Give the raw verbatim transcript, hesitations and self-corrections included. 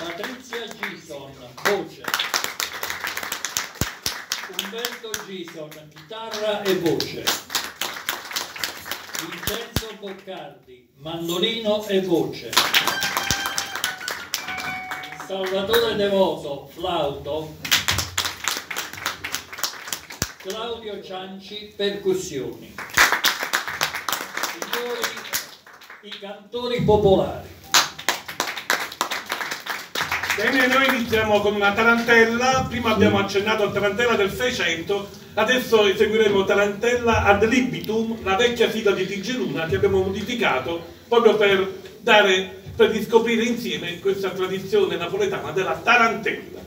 Patrizia Gison, voce. Umberto Gison, chitarra e voce. Vincenzo Boccardi, mandolino e voce. Salvatore Devoto, flauto. Claudio Cianci, percussioni. Signori, i cantori popolari. Bene, noi iniziamo con una tarantella. Prima abbiamo accennato a tarantella del Seicento, adesso eseguiremo tarantella ad libitum, la vecchia sigla di T G Luna che abbiamo modificato proprio per dare, per riscoprire insieme questa tradizione napoletana della tarantella.